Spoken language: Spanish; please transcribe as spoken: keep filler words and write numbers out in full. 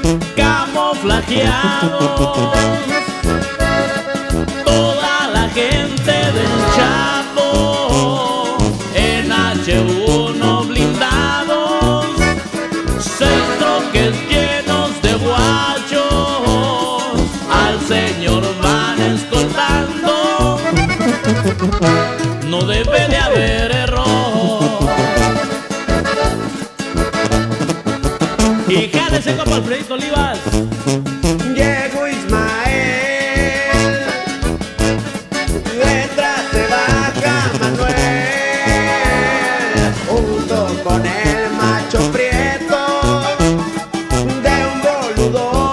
camuflajeados, toda la gente del Chapo en hache uno blindados, seis troques llenos de guachos, al señor van escoltando, no debe de haber error. Y jálese como Alfredito Olivas. Llegó Ismael, detrás se baja Manuel, junto con el macho prieto de un boludo